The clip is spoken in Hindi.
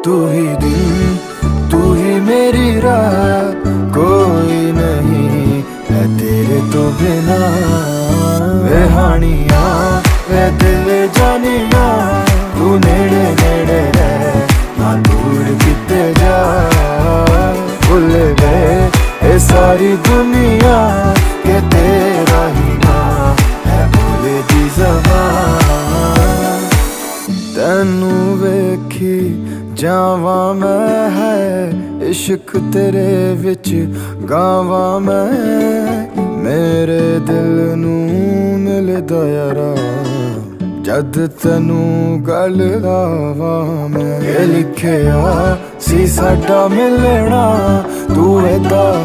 तू ही दिन, तू ही मेरी रात, कोई नहीं है तेरे तो बिना। वे हानिया वे दिल जानिया, तू नेड़े नेड़े रह ना दूर किते जा। भूल गए ये सारी दुनिया के तेरा ही ना है भूले दी ज़बान। तैनू वेखी जावा मैं है इश्क तेरे विच गावा मैं। मेरे दिल नू मिलदा यारा जद तैनू गल लावा मैं। ये लिखिया सी साडा मिलना, तू एदा